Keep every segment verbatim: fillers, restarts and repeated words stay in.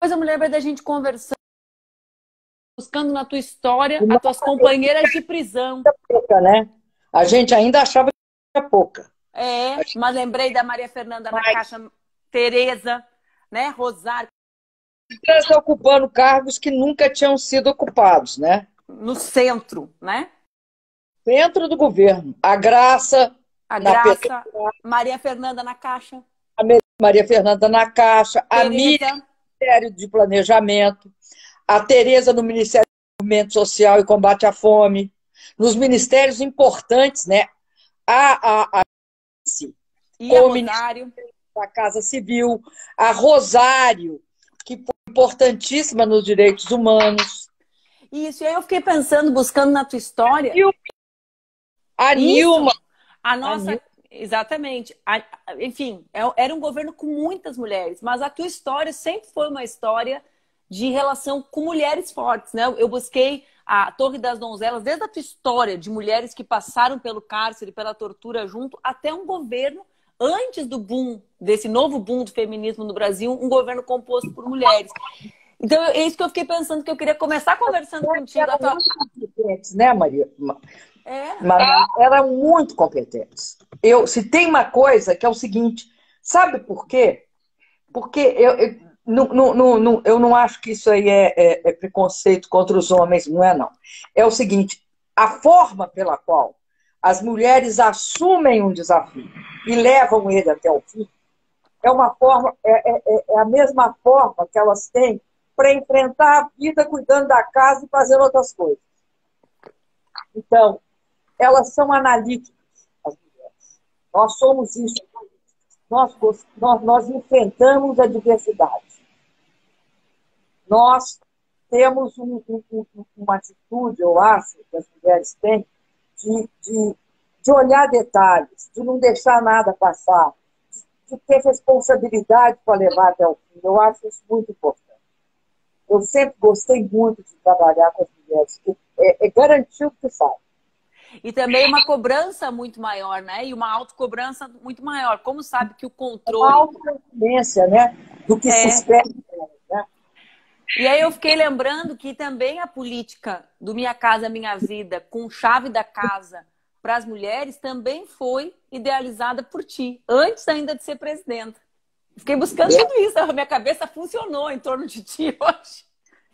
eu me lembro da gente conversando, buscando na tua história as tuas companheiras de prisão. Pouca, né? A gente ainda achava que era pouca. É, mas lembrei da Maria Fernanda na Caixa, Tereza, né? Rosário. Está ocupando cargos que nunca tinham sido ocupados, né? No centro, né? Centro do governo. A Graça. A na Graça, P T, Maria Fernanda na Caixa. A Maria Fernanda na Caixa. Tereza. A Miriam no Ministério de Planejamento. A Tereza no Ministério do Movimento Social e Combate à Fome. Nos ministérios importantes, né? A, a, a e a Rosário da Casa Civil, a Rosário, que foi importantíssima nos direitos humanos. Isso, e aí eu fiquei pensando, buscando na tua história. A Nilma. A nossa, a Nilma. Exatamente. A, enfim, era um governo com muitas mulheres, mas a tua história sempre foi uma história de relação com mulheres fortes, né? Eu busquei a Torre das Donzelas, desde a tua história de mulheres que passaram pelo cárcere, pela tortura junto, até um governo, antes do boom, desse novo boom do feminismo no Brasil, um governo composto por mulheres. Então, é isso que eu fiquei pensando, que eu queria começar conversando contigo. Eram tua... muito competentes, né, Maria? É. Maria, eram muito competentes. Eu, se tem uma coisa que é o seguinte, sabe por quê? Porque eu, eu, não, não, não, eu não acho que isso aí é, é, é preconceito contra os homens, não é, não. É o seguinte, a forma pela qual as mulheres assumem um desafio e levam ele até o fim é uma forma, é, é, é a mesma forma que elas têm para enfrentar a vida cuidando da casa e fazendo outras coisas. Então, elas são analíticas, as mulheres. Nós somos isso. Nós, nós, nós enfrentamos a diversidade. Nós temos um, um, uma atitude, eu acho, que as mulheres têm, de, de, de olhar detalhes, de não deixar nada passar, de, de ter responsabilidade para levar até o fim. Eu acho isso muito importante. Eu sempre gostei muito de trabalhar com as mulheres, que é, é garantir o que sai. E também uma cobrança muito maior, né? E uma autocobrança muito maior. Como sabe que o controle... Uma autoconsciência, né? Do que é. se espera. Né? E aí eu fiquei lembrando que também a política do Minha Casa Minha Vida, com chave da casa para as mulheres, também foi idealizada por ti, antes ainda de ser presidenta. Fiquei buscando é. tudo isso. A minha cabeça funcionou em torno de ti hoje.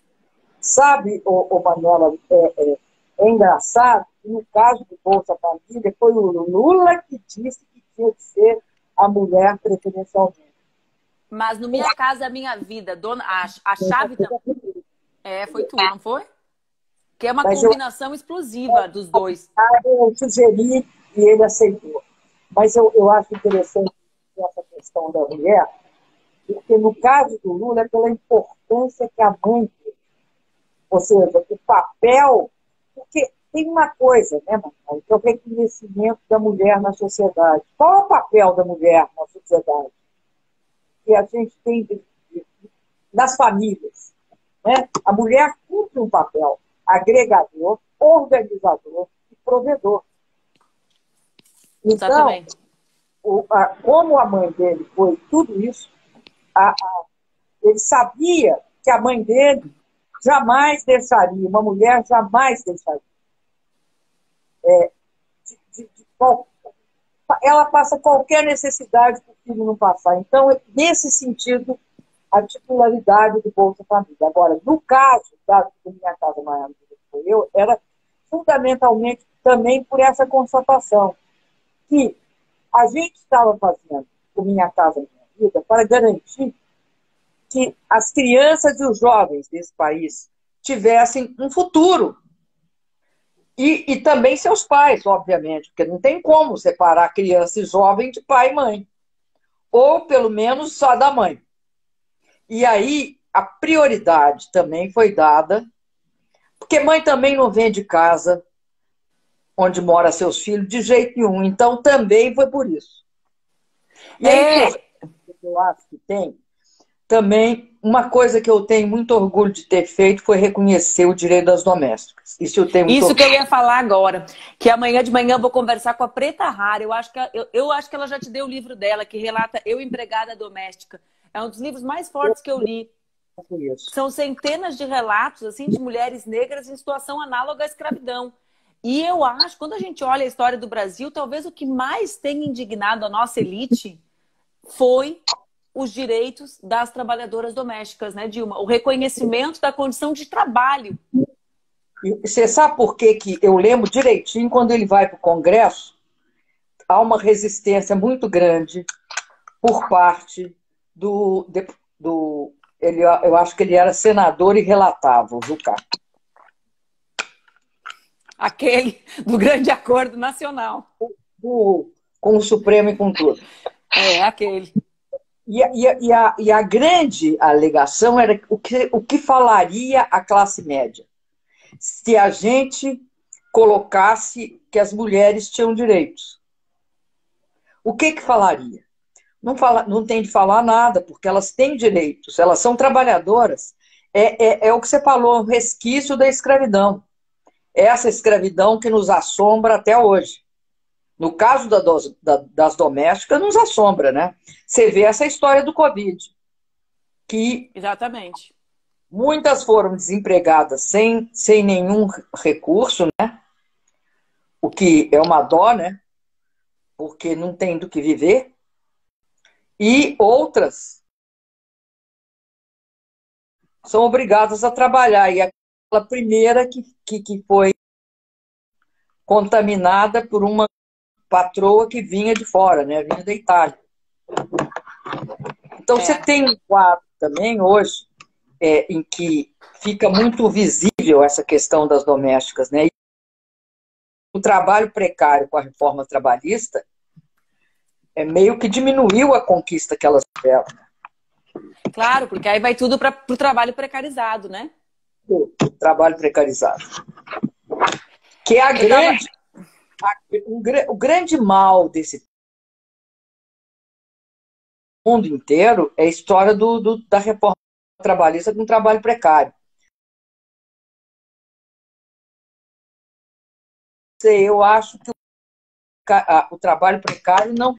Sabe, ô, ô Manuela, é, é, é engraçado que no caso do Bolsa Família foi o Lula que disse que tinha que ser a mulher preferencialmente. Mas no Minha Casa Minha Vida, dona, a, a chave também. É, foi tu, não foi? Que é uma Mas combinação eu, explosiva dos dois. Eu sugeri e ele aceitou. Mas eu, eu acho interessante essa questão da mulher, porque no caso do Lula é pela importância que a mãe tem. Ou seja, o papel... Porque tem uma coisa, né, Manuel, que é o reconhecimento da mulher na sociedade. Qual é o papel da mulher na sociedade? Que a gente tem de, de, nas famílias. Né? A mulher cumpre um papel agregador, organizador e provedor. Então, o, a, como a mãe dele foi tudo isso, a, a, ele sabia que a mãe dele jamais deixaria, uma mulher jamais deixaria. É, de, de, de, ela passa qualquer necessidade que o filho não passar. Então, nesse sentido, a titularidade do Bolsa Família. Agora, no caso da Minha Casa Minha Vida, foi eu, era fundamentalmente também por essa constatação que a gente estava fazendo o Minha Casa Minha Vida para garantir que as crianças e os jovens desse país tivessem um futuro. E, e também seus pais, obviamente, porque não tem como separar criança e jovem de pai e mãe. Ou, pelo menos, só da mãe. E aí, a prioridade também foi dada, porque mãe também não vem de casa onde mora seus filhos de jeito nenhum. Então, também foi por isso. E aí, é. eu acho que tem também, uma coisa que eu tenho muito orgulho de ter feito foi reconhecer o direito das domésticas. Isso eu tenho muito Isso orgulho. que eu ia falar agora, que amanhã de manhã eu vou conversar com a Preta Rara. Eu acho que, eu, eu acho que ela já te deu o livro dela, que relata Eu, Empregada Doméstica. É um dos livros mais fortes que eu li. Isso. São centenas de relatos assim de mulheres negras em situação análoga à escravidão. E eu acho, quando a gente olha a história do Brasil, talvez o que mais tenha indignado a nossa elite foi os direitos das trabalhadoras domésticas, né, Dilma? O reconhecimento da condição de trabalho. E você sabe por que que eu lembro direitinho, quando ele vai para o Congresso, há uma resistência muito grande por parte do, do ele, eu acho que ele era senador e relatava, o Jucá. Aquele do grande acordo nacional. Do, com o Supremo e com tudo. É, aquele. E, a, e, a, e, a, e a grande alegação era o que, o que falaria a classe média se a gente colocasse que as mulheres tinham direitos. O que que falaria? Não, fala, não tem de falar nada, porque elas têm direitos, elas são trabalhadoras. É, é, é o que você falou, um resquício da escravidão. Essa escravidão que nos assombra até hoje. No caso da, da, das domésticas, nos assombra, né? Você vê essa história do Covid, que exatamente, muitas foram desempregadas sem, sem nenhum recurso, né? O que é uma dó, né? Porque não tem do que viver. E outras são obrigadas a trabalhar. E aquela primeira que, que, que foi contaminada por uma patroa que vinha de fora, né? Vinha da Itália. Então, é. Você tem um quadro também hoje é, em que fica muito visível essa questão das domésticas, né? E o trabalho precário com a reforma trabalhista é meio que diminuiu a conquista que elas tiveram. Claro, porque aí vai tudo para o trabalho precarizado, né? O trabalho precarizado. Que é a grande, tava... a, o, o grande mal desse mundo inteiro é a história do, do, da reforma trabalhista com o trabalho precário. Eu acho que o, a, o trabalho precário não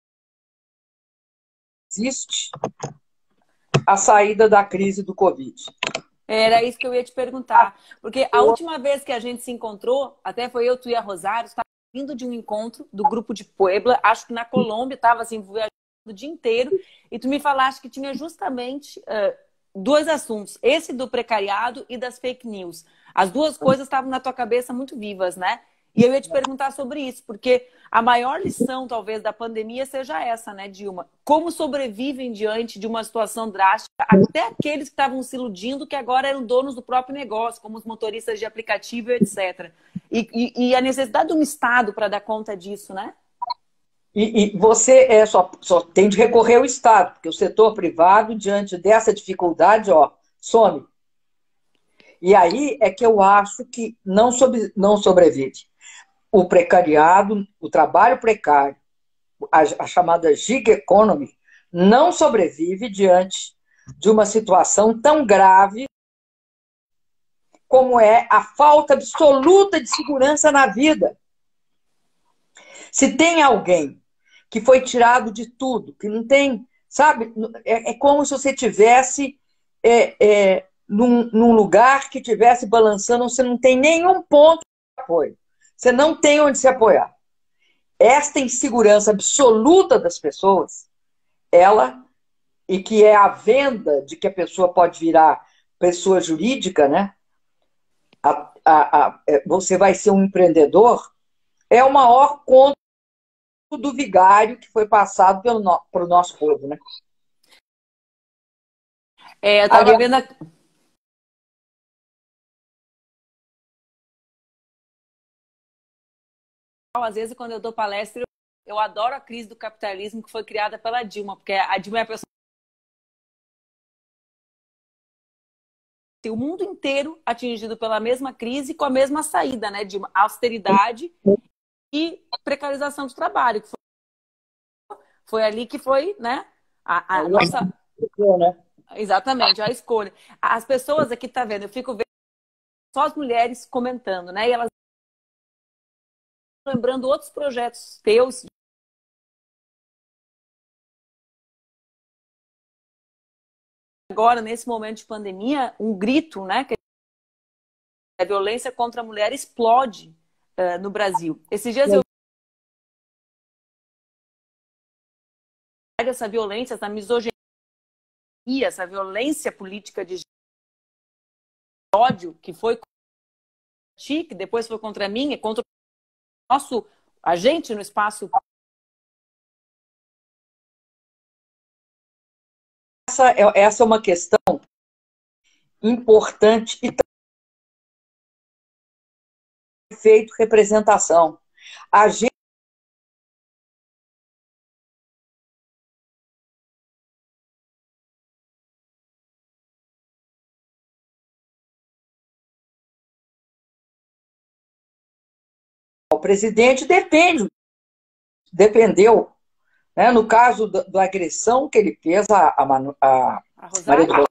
existe a saída da crise do Covid. Era isso que eu ia te perguntar. Porque a última vez que a gente se encontrou, até foi eu, tu e a Rosário, estava vindo de um encontro do grupo de Puebla, acho que na Colômbia, estava assim, viajando o dia inteiro, e tu me falaste que tinha justamente uh, dois assuntos, esse do precariado e das fake news. As duas coisas estavam na tua cabeça muito vivas, né? E eu ia te perguntar sobre isso, porque a maior lição, talvez, da pandemia seja essa, né, Dilma? Como sobrevivem diante de uma situação drástica até aqueles que estavam se iludindo que agora eram donos do próprio negócio, como os motoristas de aplicativo, etcétera. E, e, e a necessidade de um Estado para dar conta disso, né? E, e você é, só, só tem de recorrer ao Estado, porque o setor privado, diante dessa dificuldade, ó, some. E aí é que eu acho que não, sobre, não sobrevive. O precariado, o trabalho precário, a, a chamada gig economy, não sobrevive diante de uma situação tão grave como é a falta absoluta de segurança na vida. Se tem alguém que foi tirado de tudo, que não tem, sabe, é, é como se você tivesse é, é, num, num lugar que tivesse balançando, você não tem nenhum ponto de apoio. Você não tem onde se apoiar. Esta insegurança absoluta das pessoas, ela, e que é a venda de que a pessoa pode virar pessoa jurídica, né? A, a, a, você vai ser um empreendedor, é o maior conto do vigário que foi passado pelo no, pro nosso povo, né? É, eu estava vendo... A... Às vezes, quando eu dou palestra, eu adoro a crise do capitalismo que foi criada pela Dilma, porque a Dilma é a pessoa... O mundo inteiro atingido pela mesma crise com a mesma saída, né? De austeridade e precarização do trabalho. Que foi, foi ali que foi, né? A, a nossa... Exatamente, a escolha. As pessoas aqui, tá vendo? Eu fico vendo só as mulheres comentando, né? E elas lembrando outros projetos teus. agora, nesse momento de pandemia, um grito, né? Que a violência contra a mulher explode uh, no Brasil. Esses dias eu essa violência, essa misoginia, essa violência política de ódio que foi contra ti, que depois foi contra mim, e contra o nosso agente no espaço. Essa é, essa é uma questão importante e feito representação. A gente o presidente depende, dependeu, né, no caso da, da agressão que ele fez a, a, a, a Maria do...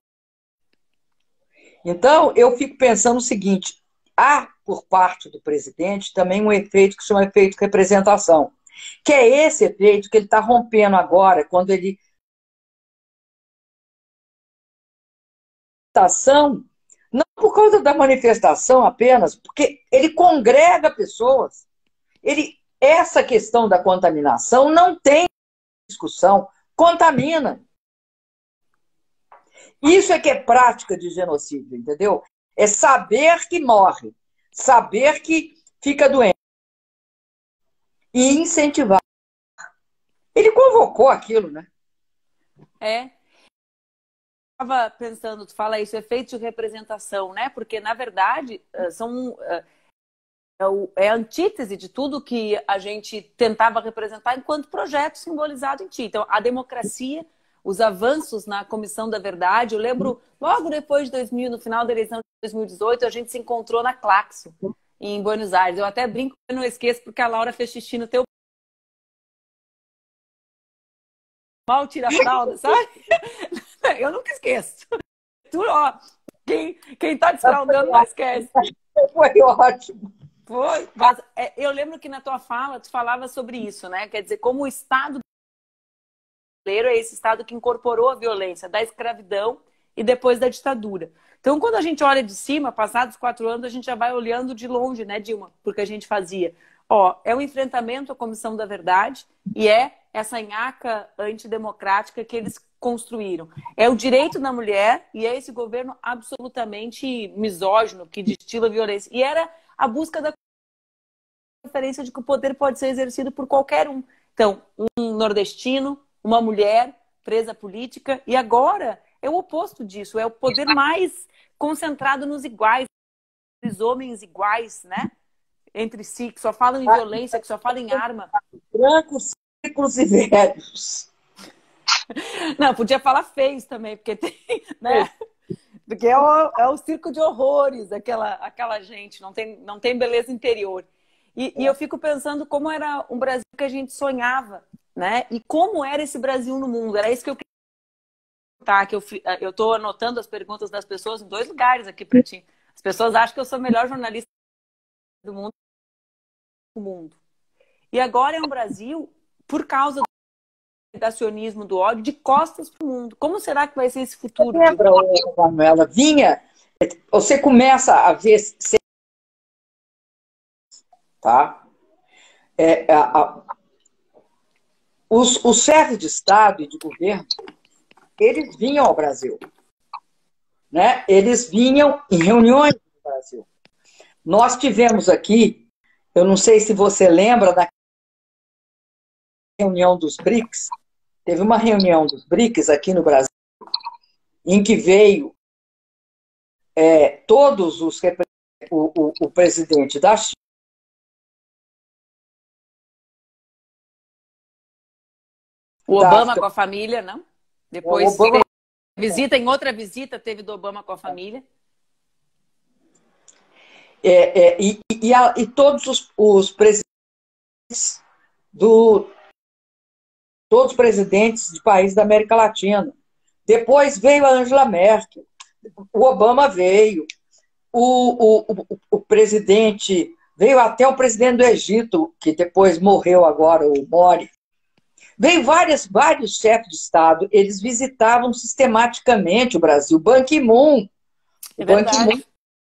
Então, eu fico pensando o seguinte, há, por parte do presidente, também um efeito que se chama efeito de representação, que é esse efeito que ele está rompendo agora, quando ele... Não por causa da manifestação apenas, porque ele congrega pessoas. Ele, essa questão da contaminação não tem discussão, contamina. Isso é que é prática de genocídio, entendeu? É saber que morre, saber que fica doente e incentivar. Ele convocou aquilo, né? É. Eu estava pensando, tu fala isso, efeito de representação, né? Porque, na verdade, são... é a antítese de tudo que a gente tentava representar enquanto projeto simbolizado em ti. Então, a democracia, os avanços na Comissão da Verdade. Eu lembro, logo depois de dois mil, no final da eleição de dois mil e dezoito, a gente se encontrou na Claxo, em Buenos Aires. Eu até brinco, eu não esqueço, porque a Laura fez xixi no teu... mal tira a fralda, sabe? Eu nunca esqueço. Tu, ó, quem, quem tá desfraldando não esquece. Foi ótimo. Foi. Mas, é, eu lembro que na tua fala, tu falava sobre isso, né? Quer dizer, como o Estado brasileiro é esse Estado que incorporou a violência da escravidão e depois da ditadura. Então, quando a gente olha de cima, passados quatro anos, a gente já vai olhando de longe, né, Dilma? Porque a gente fazia. Ó, é um enfrentamento à Comissão da Verdade e é essa nhaca antidemocrática que eles construíram. É o direito da mulher e é esse governo absolutamente misógino que destila violência. E era a busca da referência de que o poder pode ser exercido por qualquer um. Então, um nordestino, uma mulher presa política, e agora é o oposto disso, é o poder mais concentrado nos iguais, os homens iguais, né? Entre si, que só falam em violência, que só falam em arma. Brancos, ricos e velhos. Não, podia falar feios também, porque tem, né? Porque é o, é o circo de horrores, aquela, aquela gente, não tem, não tem beleza interior. E, é. e eu fico pensando como era um Brasil que a gente sonhava, né? E como era esse Brasil no mundo. Era isso que eu queria perguntar, que eu, eu tô anotando as perguntas das pessoas em dois lugares aqui para ti. As pessoas acham que eu sou a melhor jornalista do mundo. Do mundo. E agora é um Brasil, por causa do negacionismo, do ódio, de costas para o mundo. Como será que vai ser esse futuro? Lembra, Manuela, vinha, você começa a ver, tá? É, a, a, os, os chefes de Estado e de governo, eles vinham ao Brasil, né? Eles vinham em reuniões no Brasil. Nós tivemos aqui, eu não sei se você lembra da reunião dos BRICS, teve uma reunião dos BRICS aqui no Brasil, em que veio é, todos os o, o, o presidente da China, o Obama da... com a família, não? Depois Obama... teve visita, em outra visita teve do Obama com a família. É, é, e, e, a, e todos os, os presidentes do todos os presidentes de países da América Latina. Depois veio a Angela Merkel, o Obama veio, o, o, o, o presidente, veio até o presidente do Egito, que depois morreu agora, o Mori. Veio várias, vários chefes de Estado, eles visitavam sistematicamente o Brasil. Ban Ki-moon, É o Ban Ki-moon, verdade.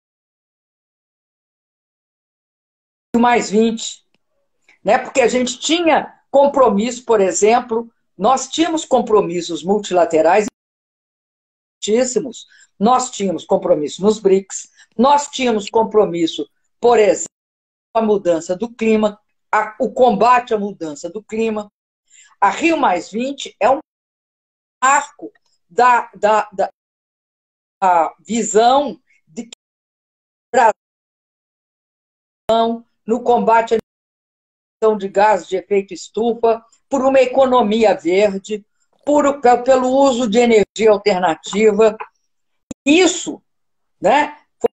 mais vinte, né? Porque a gente tinha compromisso, por exemplo, nós tínhamos compromissos multilaterais importantíssimos. Nós tínhamos compromisso nos BRICS, nós tínhamos compromisso, por exemplo, com a mudança do clima, a, o combate à mudança do clima. A Rio mais vinte é um marco da, da, da a visão de que o Brasil, no combate à emissão de gases de efeito estufa, por uma economia verde, por, pelo uso de energia alternativa. Isso, né, foi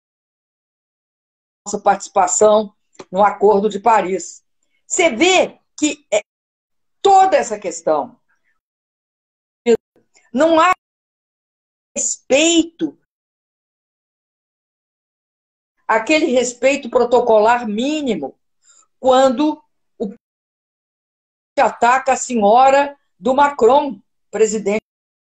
a nossa participação no Acordo de Paris. Você vê que é, toda essa questão, não há respeito, aquele respeito protocolar mínimo, quando o ataca a senhora do Macron, presidente.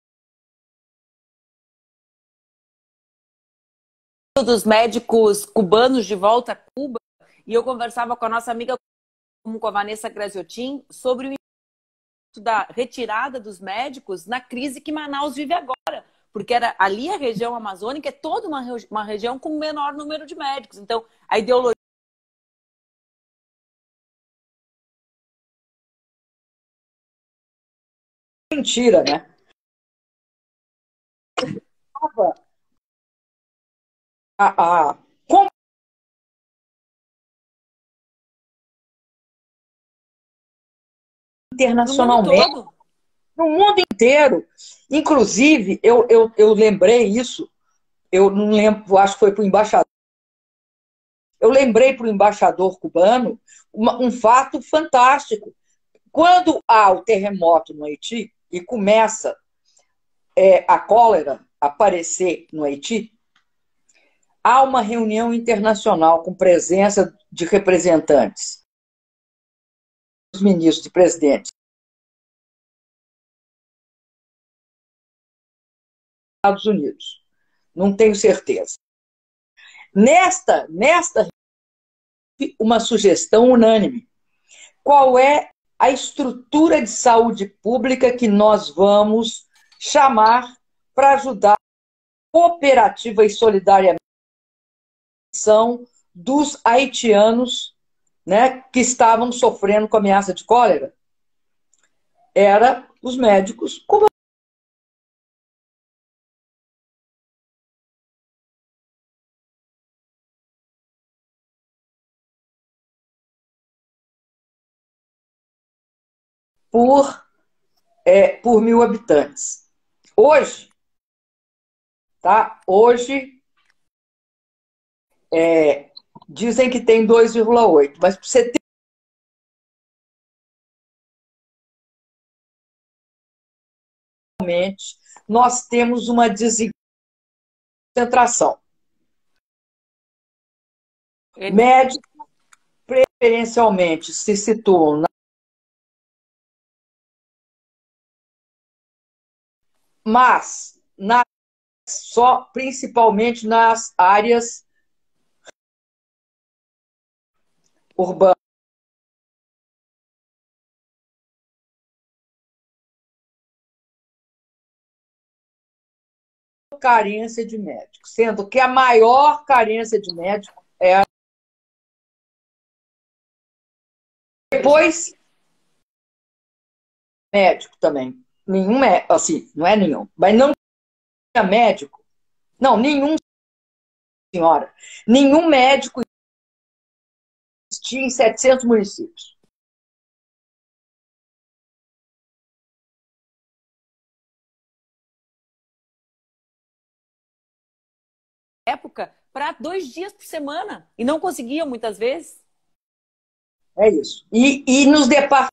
Dos médicos cubanos de volta a Cuba, e eu conversava com a nossa amiga, com a Vanessa Graziotin, sobre o impacto da retirada dos médicos na crise que Manaus vive agora. Porque era, ali a região amazônica é toda uma, uma região com menor número de médicos. Então, a ideologia... Mentira, né? A, a, como internacionalmente, no mundo todo. No mundo inteiro. Inclusive, eu, eu, eu lembrei isso, eu não lembro, acho que foi para o embaixador. Eu lembrei para o embaixador cubano uma, um fato fantástico. Quando há o terremoto no Haiti e começa é, a cólera aparecer no Haiti, há uma reunião internacional com presença de representantes, dos ministros e presidentes dos Estados Unidos. Não tenho certeza. Nesta, nesta uma sugestão unânime. Qual é a estrutura de saúde pública que nós vamos chamar para ajudar cooperativa e solidariamente são dos haitianos, né, que estavam sofrendo com ameaça de cólera? Era os médicos cubanos. Por, é, por mil habitantes. Hoje, tá? Hoje, é, dizem que tem dois vírgula oito, mas para você ter nós temos uma desconcentração. Médicos, preferencialmente, se situam na... mas na... só principalmente nas áreas urbanas. Carência de médicos, sendo que a maior carência de médicos é a... Depois, médico também. Nenhum é, assim, não é nenhum, mas não tinha médico. Não, nenhum, senhora. Nenhum médico existia em setecentos municípios. Época para dois dias por semana e não conseguiam muitas vezes. É isso. E, e nos departamentos,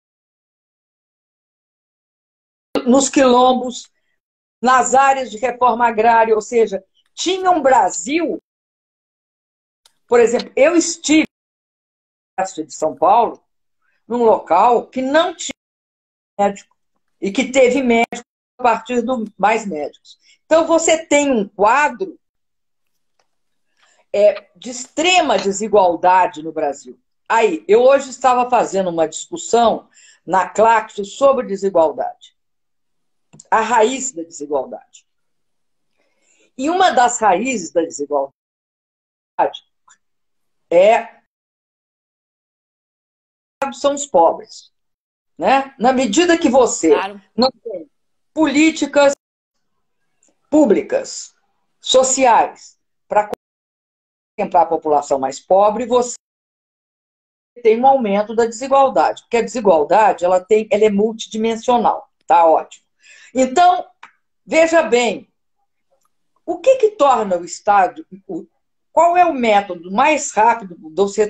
nos quilombos, nas áreas de reforma agrária, ou seja, tinha um Brasil. Por exemplo, eu estive na Universidade de São Paulo, num local que não tinha médico e que teve médico a partir do mais médicos. Então, você tem um quadro é, de extrema desigualdade no Brasil. Aí, eu hoje estava fazendo uma discussão na Claxo sobre desigualdade, a raiz da desigualdade. E uma das raízes da desigualdade é são os pobres, né? Na medida que você Claro. não tem políticas públicas, sociais, para contemplar a população mais pobre, você tem um aumento da desigualdade, porque a desigualdade ela tem, ela é multidimensional, tá ótimo. Então, veja bem, o que que torna o Estado, qual é o método mais rápido de você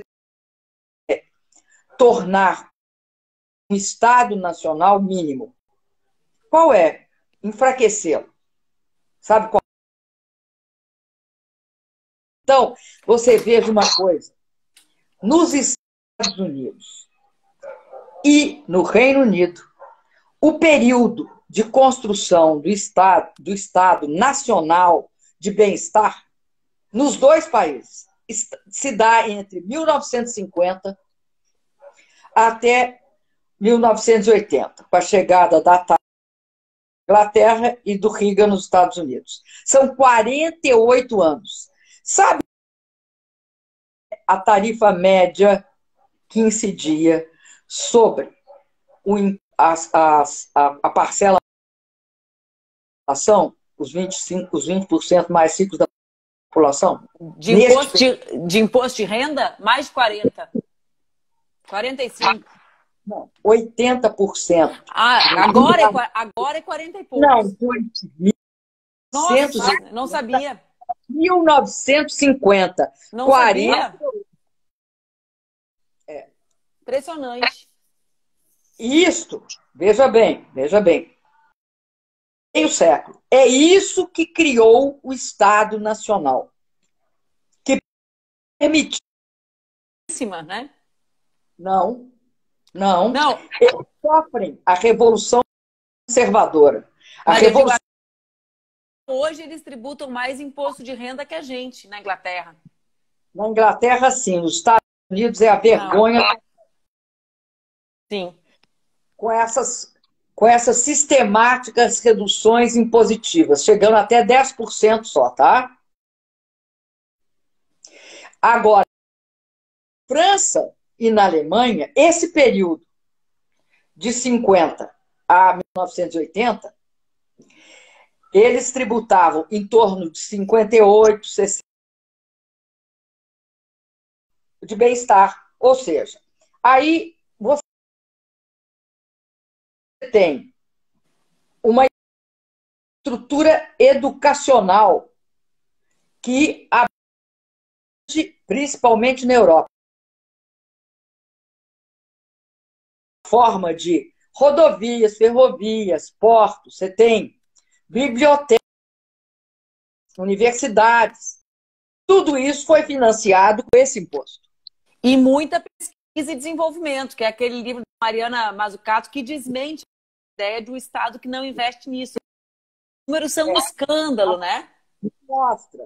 tornar um Estado nacional mínimo? Qual é? Enfraquecê-lo. Sabe qual? Então, você veja uma coisa, nos Estados Unidos e no Reino Unido, o período de construção do Estado, do Estado Nacional de Bem-Estar, nos dois países, se dá entre mil novecentos e cinquenta até mil novecentos e oitenta, com a chegada da Thatcher na Inglaterra e do Reagan nos Estados Unidos. São quarenta e oito anos. Sabe a tarifa média que incidia sobre o, as, as, a, a parcela da população, os vinte e cinco, os vinte por cento mais ricos da população? De imposto de, de imposto de renda, mais de quarenta. quarenta e cinco. Não, oitenta por cento. Ah, agora, é, agora é quarenta e poucos. Não, foi Nossa, não sabia. mil novecentos e cinquenta. Não quarenta. sabia. É. Impressionante. Isto, veja bem, veja bem, meio século. É isso que criou o Estado Nacional. Que permitiu. Né? Não, não. Não. Eles sofrem a Revolução Conservadora. A Mas Revolução... Hoje eles tributam mais imposto de renda que a gente na Inglaterra. Na Inglaterra, sim. Nos Estados Unidos é a vergonha. Não. Sim. Com essas, com essas sistemáticas reduções impositivas, chegando até dez por cento só, tá? Agora, na França e na Alemanha, esse período de cinquenta a mil novecentos e oitenta, eles tributavam em torno de cinquenta e oito, sessenta de bem-estar. Ou seja, aí você tem uma estrutura educacional que abrange principalmente na Europa. Forma de rodovias, ferrovias, portos, você tem bibliotecas, universidades. Tudo isso foi financiado com esse imposto. E muita pesquisa e desenvolvimento, que é aquele livro da Mariana Mazzucato que desmente a ideia de um Estado que não investe nisso. Os números são um escândalo, né? Mostra.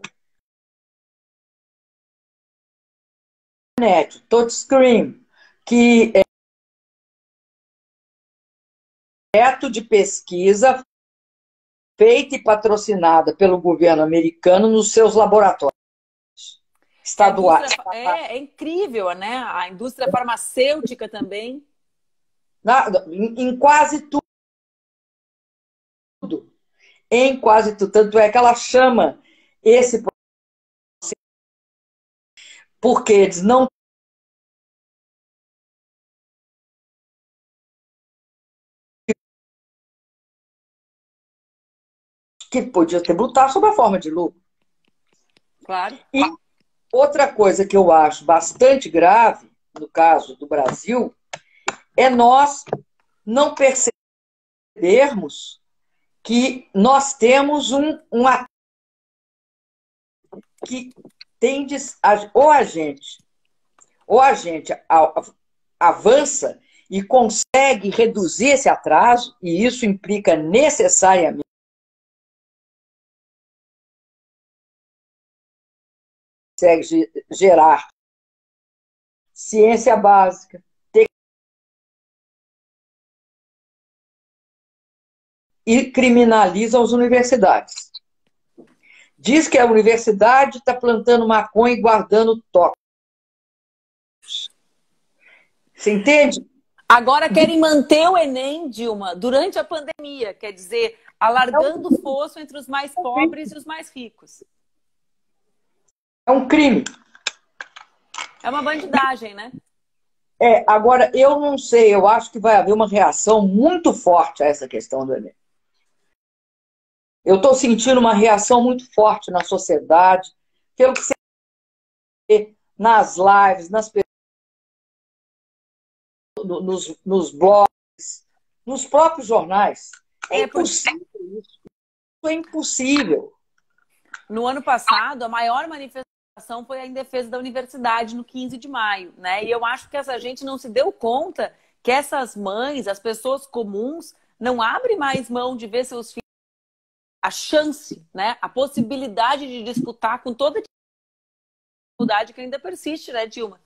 Net, touchscreen, que é projeto de pesquisa feita e patrocinada pelo governo americano nos seus laboratórios estaduais. É, é incrível, né? A indústria farmacêutica também. Na, em, em quase tudo. Em quase tudo. Tanto é que ela chama esse processo porque eles não que podia tributar sob a forma de lucro. Claro. E outra coisa que eu acho bastante grave, no caso do Brasil, é nós não percebermos que nós temos um, um que tende a, ou a gente ou a gente avança e consegue reduzir esse atraso, e isso implica necessariamente consegue gerar ciência básica e criminaliza as universidades. Diz que a universidade está plantando maconha e guardando tóxicos. Você entende? Agora querem manter o Enem, Dilma, durante a pandemia, quer dizer, alargando o fosso entre os mais pobres e os mais ricos. É um crime. É uma bandidagem, né? É, agora, eu não sei, eu acho que vai haver uma reação muito forte a essa questão do Enem. Eu estou sentindo uma reação muito forte na sociedade, pelo que você vê nas lives, nas nos, nos blogs, nos próprios jornais. É, é impossível porque... isso. Isso é impossível. No ano passado, a maior manifestação foi em defesa da universidade, no quinze de maio, né? E eu acho que essa gente não se deu conta que essas mães, as pessoas comuns, não abrem mais mão de ver seus filhos, a chance, né? A possibilidade de disputar com toda a dificuldade que ainda persiste, né, Dilma?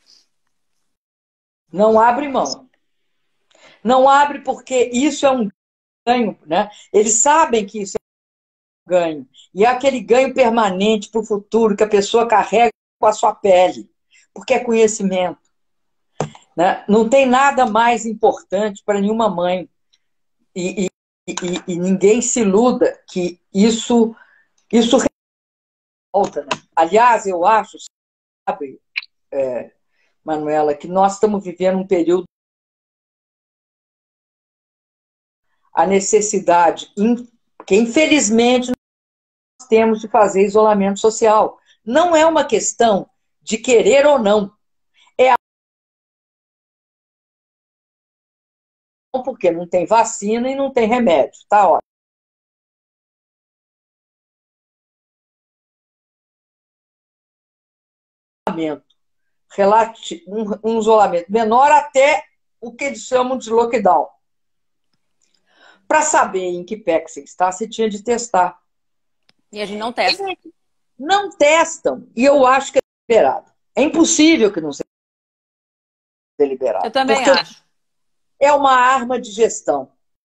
Não abre mão. Não abre porque isso é um ganho, né? Eles sabem que isso é um ganho. E é aquele ganho permanente para o futuro que a pessoa carrega com a sua pele, porque é conhecimento. Né? Não tem nada mais importante para nenhuma mãe. E, e, e, e ninguém se iluda que isso, isso volta. Né? Aliás, eu acho, sabe, é, Manuela, que nós estamos vivendo um período a necessidade, que infelizmente nós temos de fazer isolamento social. Não é uma questão de querer ou não. É porque não tem vacina e não tem remédio. Tá ótimo. Um isolamento menor até o que eles chamam de lockdown. Para saber em que pé que você está, você tinha de testar. E a gente não testa. Não testam. E eu acho que é deliberado. É impossível que não seja deliberado. Eu também acho. É uma arma de gestão.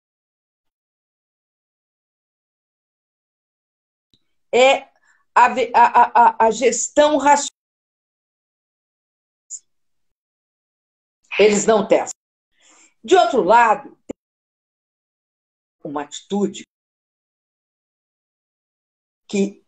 É a, a, a, a gestão racional. Eles não testam. De outro lado, tem uma atitude que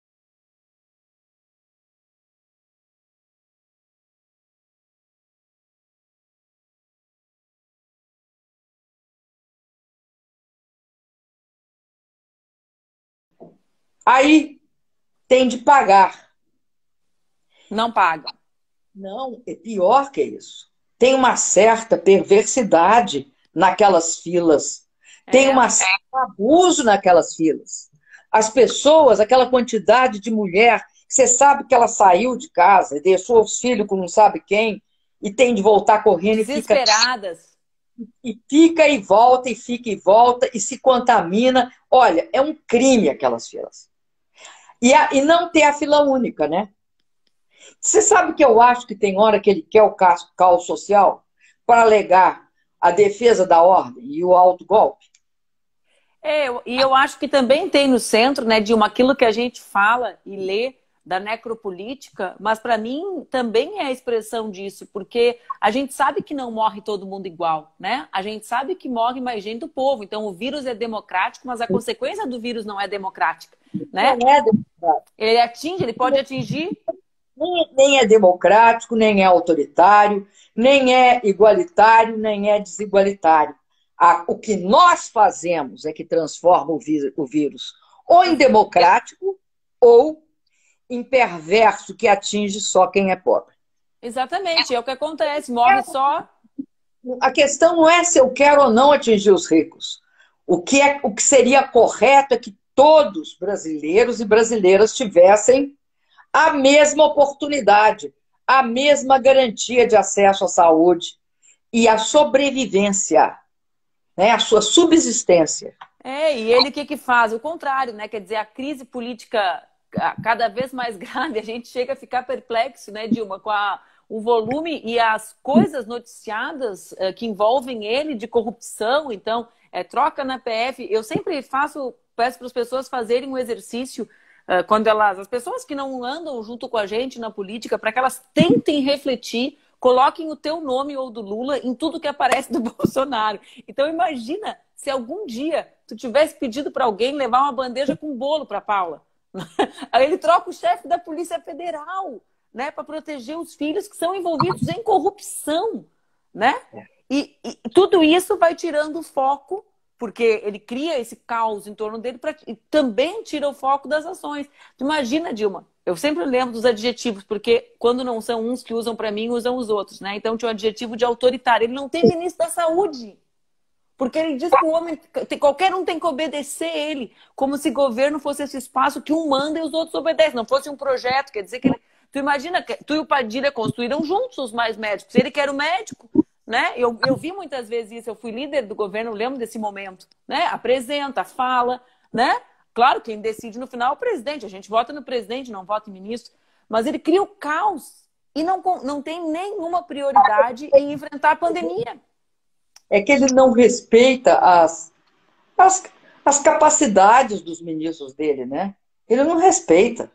aí tem de pagar. Não paga. Não, é pior que isso. Tem uma certa perversidade naquelas filas. Tem é. um certo abuso naquelas filas. As pessoas, aquela quantidade de mulher, você sabe que ela saiu de casa, deixou os filhos com não sabe quem, e tem de voltar correndo e fica... Desesperadas. E fica e volta, e fica e volta, e se contamina. Olha, é um crime aquelas filas. E, a, e não ter a fila única, né? Você sabe que eu acho que tem hora que ele quer o caos, caos social para alegar a defesa da ordem e o autogolpe? É, e eu acho que também tem no centro, né, Dilma, aquilo que a gente fala e lê da necropolítica, mas para mim também é a expressão disso, porque a gente sabe que não morre todo mundo igual, né? A gente sabe que morre mais gente do povo, então o vírus é democrático, mas a consequência do vírus não é democrática, né? Não é democrático. Ele atinge, ele pode atingir... Nem, nem é democrático, nem é autoritário, nem é igualitário, nem é desigualitário. O que nós fazemos é que transforma o vírus ou em democrático ou em perverso, que atinge só quem é pobre. Exatamente, é o que acontece, morre só... A questão não é se eu quero ou não atingir os ricos. O que, é, o que seria correto é que todos brasileiros e brasileiras tivessem a mesma oportunidade, a mesma garantia de acesso à saúde, e a sobrevivência, né? A sua subsistência. É, e ele o que que faz? O contrário, né? Quer dizer, a crise política cada vez mais grave, a gente chega a ficar perplexo, né, Dilma, com a, o volume e as coisas noticiadas uh, que envolvem ele de corrupção. Então, é, troca na P F. Eu sempre faço, peço para as pessoas fazerem um exercício uh, quando elas, as pessoas que não andam junto com a gente na política, para que elas tentem refletir, coloquem o teu nome ou do Lula em tudo que aparece do Bolsonaro. Então, imagina se algum dia tu tivesse pedido para alguém levar uma bandeja com bolo para Paula. Aí ele troca o chefe da Polícia Federal, né, para proteger os filhos que são envolvidos em corrupção, né? E, e tudo isso vai tirando o foco, porque ele cria esse caos em torno dele pra, e também tira o foco das ações. Tu imagina, Dilma, eu sempre lembro dos adjetivos, porque quando não são uns que usam para mim, usam os outros, né? Então tinha o adjetivo de autoritário. Ele não tem ministro da saúde. Porque ele diz que o homem, qualquer um tem que obedecer ele, como se governo fosse esse espaço que um manda e os outros obedecem. Não fosse um projeto, quer dizer que ele... Tu imagina, que tu e o Padilha construíram juntos os mais médicos. Ele que era o médico, né? Eu, eu vi muitas vezes isso, eu fui líder do governo, eu lembro desse momento, né? Apresenta, fala, né? Claro, quem decide no final é o presidente. A gente vota no presidente, não vota em ministro. Mas ele cria o caos e não, não tem nenhuma prioridade em enfrentar a pandemia. É que ele não respeita as, as, as capacidades dos ministros dele, né? Ele não respeita.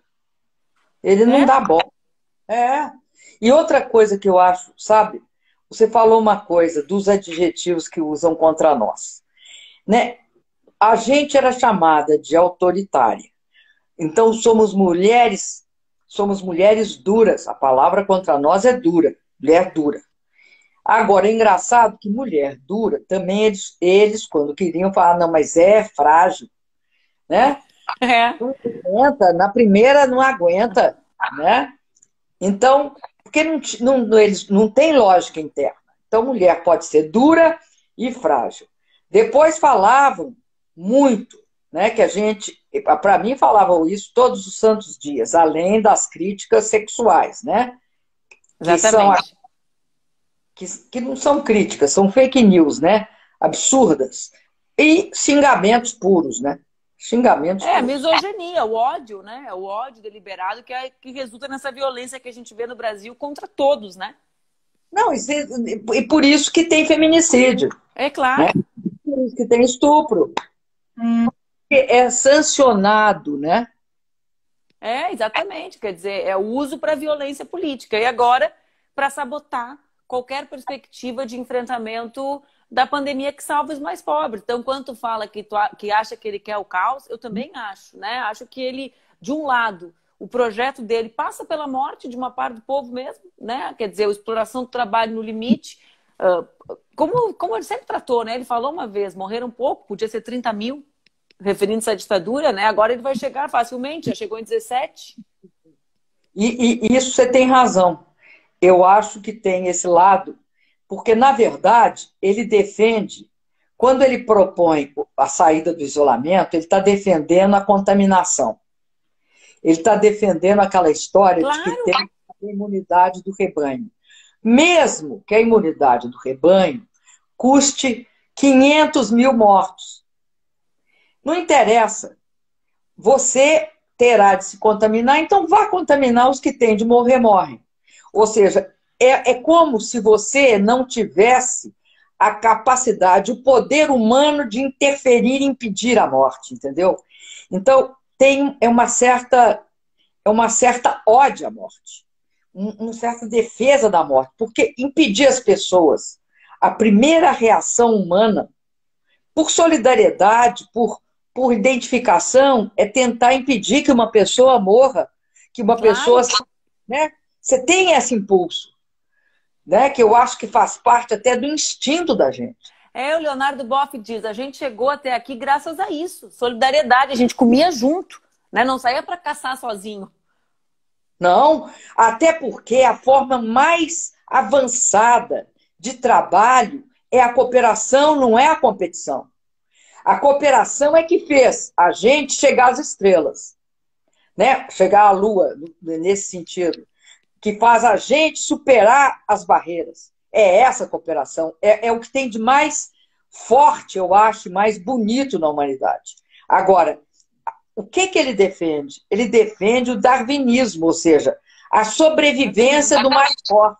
Ele não é? dá bola. É. E outra coisa que eu acho, sabe? Você falou uma coisa dos adjetivos que usam contra nós, né? A gente era chamada de autoritária. Então somos mulheres, somos mulheres duras. A palavra contra nós é dura, mulher dura. Agora, é engraçado que mulher dura, também eles, eles quando queriam falar, não, mas é frágil, né? É. Não aguenta, na primeira não aguenta, né? Então, porque não, não, eles não tem lógica interna. Então, mulher pode ser dura e frágil. Depois falavam muito, né? Que a gente, para mim, falavam isso todos os santos dias, além das críticas sexuais, né? Exatamente. Que são Que, que não são críticas, são fake news, né? Absurdas. E xingamentos puros, né? Xingamentos É, a puros. misoginia, o ódio, né? O ódio deliberado que, é, que resulta nessa violência que a gente vê no Brasil contra todos, né? Não, e, se, e por isso que tem feminicídio. É claro. Né? Por isso que tem estupro. Hum. É sancionado, né? É, exatamente. Quer dizer, é o uso para violência política. E agora, para sabotar qualquer perspectiva de enfrentamento da pandemia que salva os mais pobres. Então, quando tu fala que, tu, que acha que ele quer o caos, eu também acho, né? Acho que ele, de um lado, o projeto dele passa pela morte de uma parte do povo mesmo, né? Quer dizer, a exploração do trabalho no limite, uh, como, como ele sempre tratou, né? Ele falou uma vez, morreram pouco, podia ser trinta mil, referindo-se à ditadura, né? Agora ele vai chegar facilmente, já chegou em dezessete. E, e isso você tem razão. Eu acho que tem esse lado, porque, na verdade, ele defende, quando ele propõe a saída do isolamento, ele está defendendo a contaminação. Ele está defendendo aquela história Claro. de que tem a imunidade do rebanho. Mesmo que a imunidade do rebanho custe quinhentos mil mortos. Não interessa. Você terá de se contaminar, então vá contaminar os que têm de morrer, morrem. Ou seja, é, é como se você não tivesse a capacidade, o poder humano de interferir e impedir a morte, entendeu? Então, tem é uma certa, é uma certa ódio à morte, um, uma certa defesa da morte, porque impedir as pessoas, a primeira reação humana, por solidariedade, por, por identificação, é tentar impedir que uma pessoa morra, que uma Claro. pessoa... Né? Você tem esse impulso, né? Que eu acho que faz parte até do instinto da gente. É, o Leonardo Boff diz, a gente chegou até aqui graças a isso, solidariedade, a gente comia junto, né? Não saía para caçar sozinho. Não, até porque a forma mais avançada de trabalho é a cooperação, não é a competição. A cooperação é que fez a gente chegar às estrelas, né? Chegar à Lua, nesse sentido. Que faz a gente superar as barreiras. É essa cooperação, é, é o que tem de mais forte, eu acho, mais bonito na humanidade. Agora, o que, que ele defende? Ele defende o darwinismo, ou seja, a sobrevivência do mais forte,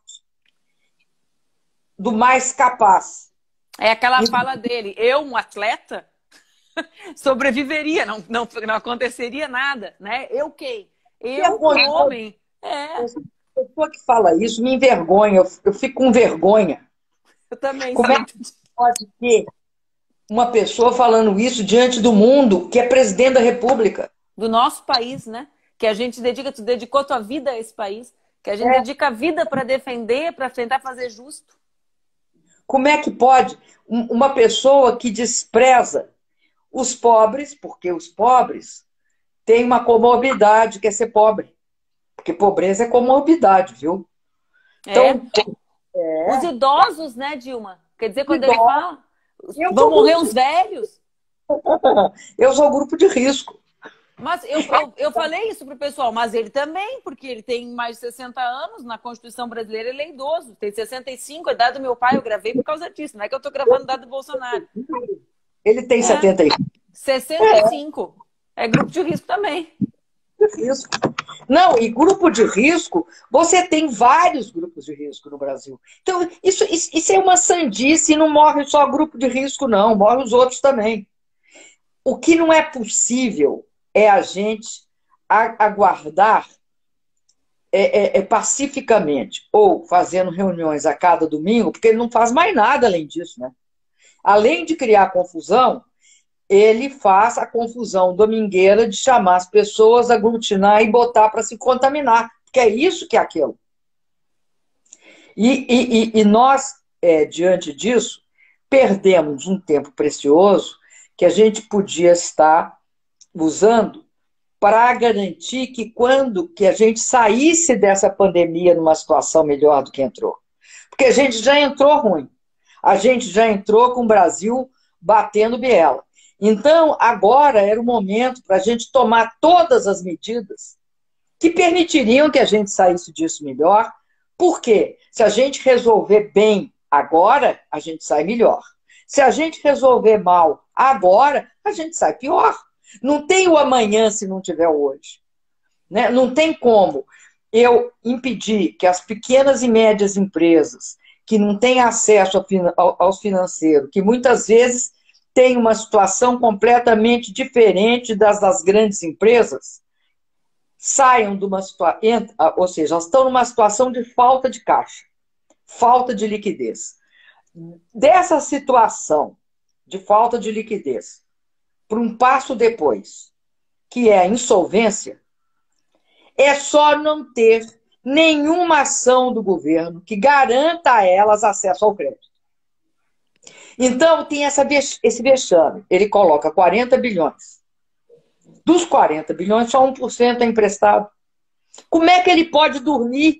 do mais capaz. É aquela fala dele, eu, um atleta, sobreviveria, não, não, não aconteceria nada, né? Eu quem? Eu, um homem. É. A pessoa que fala isso me envergonha, eu, eu fico com vergonha. Eu também Como sinto. é que pode ter uma pessoa falando isso diante do mundo, que é presidente da República? Do nosso país, né? Que a gente dedica, tu dedicou tua vida a esse país, que a gente É. dedica a vida para defender, para tentar fazer justo. Como é que pode uma pessoa que despreza os pobres, porque os pobres têm uma comorbidade que é ser pobre. Porque pobreza é comorbidade, viu? Então, é. É. Os idosos, né, Dilma? Quer dizer, quando Idoso. Ele fala, eu vão morrer os velhos? Eu sou grupo de risco. Mas eu, eu, eu falei isso pro pessoal, mas ele também, porque ele tem mais de sessenta anos, na Constituição brasileira ele é idoso, tem sessenta e cinco, a idade do meu pai, eu gravei por causa disso, não é que eu tô gravando a idade do Bolsonaro. Ele tem é. setenta e cinco. sessenta e cinco. É. É grupo de risco também. Risco. Não, e grupo de risco, você tem vários grupos de risco no Brasil. Então, isso, isso, isso é uma sandice, e não morre só grupo de risco, não, morre os outros também. O que não é possível é a gente aguardar é, é, é, pacificamente, ou fazendo reuniões a cada domingo, porque ele não faz mais nada além disso, né? Além de criar confusão, ele faz a confusão domingueira de chamar as pessoas, aglutinar e botar para se contaminar, porque é isso que é aquilo. E, e, e nós, é, diante disso, perdemos um tempo precioso que a gente podia estar usando para garantir que quando que a gente saísse dessa pandemia numa situação melhor do que entrou. Porque a gente já entrou ruim. A gente já entrou com o Brasil batendo biela. Então, agora era o momento para a gente tomar todas as medidas que permitiriam que a gente saísse disso melhor. Por quê? Se a gente resolver bem agora, a gente sai melhor. Se a gente resolver mal agora, a gente sai pior. Não tem o amanhã se não tiver o hoje. Né? Não tem como eu impedir que as pequenas e médias empresas que não têm acesso aos financeiros, que muitas vezes têm uma situação completamente diferente das das grandes empresas, saiam de uma situação, ou seja, elas estão numa situação de falta de caixa, falta de liquidez. Dessa situação de falta de liquidez, para um passo depois, que é a insolvência, é só não ter nenhuma ação do governo que garanta a elas acesso ao crédito. Então, tem essa, esse vexame. Ele coloca quarenta bilhões. Dos quarenta bilhões, só um por cento é emprestado. Como é que ele pode dormir?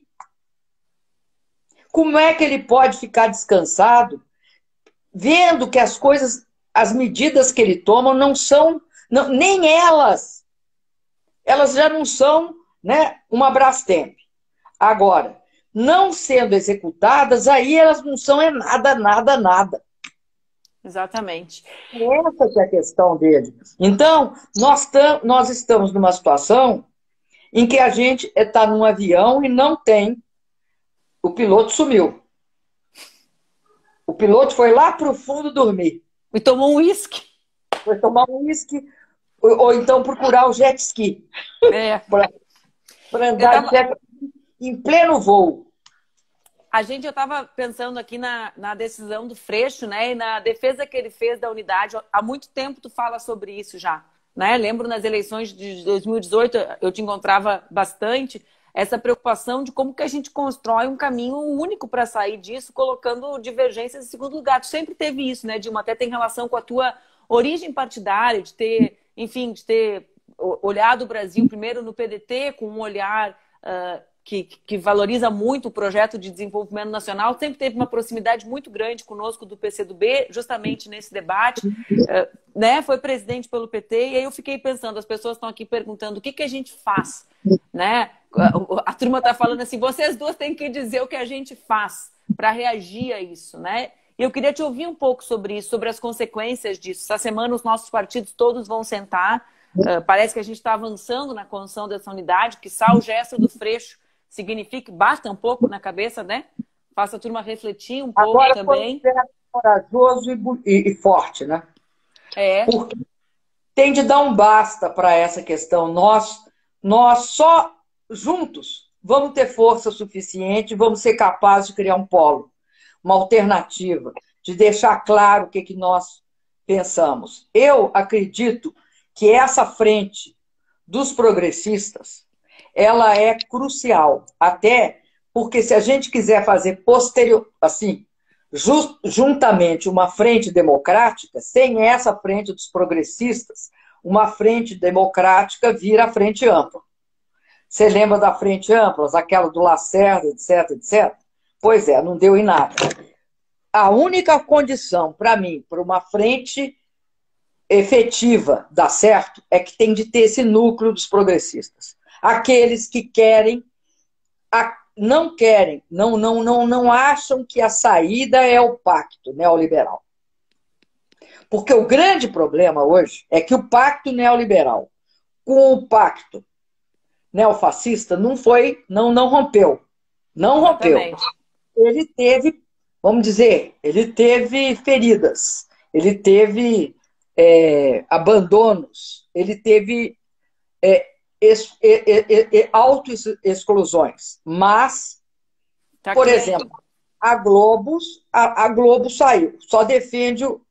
Como é que ele pode ficar descansado vendo que as coisas, as medidas que ele toma não são, não, nem elas, elas já não são, né, uma Brastemp. Agora, não sendo executadas, aí elas não são é nada, nada, nada. Exatamente. Essa que é a questão dele. Então, nós, nós estamos numa situação em que a gente está num avião e não tem, o piloto sumiu. O piloto foi lá para o fundo dormir. E tomou um uísque. Foi tomar um uísque, ou, ou então procurar o jet ski. É. Para andar tava... jet em pleno voo. A gente, eu estava pensando aqui na, na decisão do Freixo, né, e na defesa que ele fez da unidade. Há muito tempo tu fala sobre isso já, né? Lembro nas eleições de dois mil e dezoito, eu te encontrava bastante, essa preocupação de como que a gente constrói um caminho único para sair disso, colocando divergências em segundo lugar. Tu sempre teve isso, né, Dilma? Até tem relação com a tua origem partidária, de ter, enfim, de ter olhado o Brasil primeiro no P D T, com um olhar... Uh, que, que valoriza muito o projeto de desenvolvimento nacional, sempre teve uma proximidade muito grande conosco do P C do B, justamente nesse debate, uh, né? Foi presidente pelo P T, e aí eu fiquei pensando, as pessoas estão aqui perguntando o que, que a gente faz, né? A, a turma está falando assim, vocês duas têm que dizer o que a gente faz para reagir a isso, né? E eu queria te ouvir um pouco sobre isso, sobre as consequências disso. Essa semana os nossos partidos todos vão sentar, uh, parece que a gente está avançando na construção dessa unidade, que só o gesto do Freixo significa, basta um pouco na cabeça, né? Faça a turma refletir um pouco Agora, também. Agora foi corajoso e, e, e forte, né? É. Porque tem de dar um basta para essa questão. Nós, nós só juntos vamos ter força suficiente, vamos ser capazes de criar um polo, uma alternativa, de deixar claro o que, que nós pensamos. Eu acredito que essa frente dos progressistas ela é crucial, até porque se a gente quiser fazer posterior, assim, just, juntamente uma frente democrática, sem essa frente dos progressistas, uma frente democrática vira a frente ampla. Você lembra da frente ampla, aquela do Lacerda, etc, etcétera? Pois é, não deu em nada. A única condição, para mim, para uma frente efetiva dar certo, é que tem de ter esse núcleo dos progressistas. Aqueles que querem, não querem, não, não, não, não acham que a saída é o pacto neoliberal. Porque o grande problema hoje é que o pacto neoliberal com o pacto neofascista não foi, não, não rompeu. Não rompeu. Ele teve, vamos dizer, ele teve feridas, ele teve é, abandonos, ele teve é, es, é, é, é, auto-exclusões. Mas, tá, por exemplo, a Globo, a, a Globo saiu, só defende o,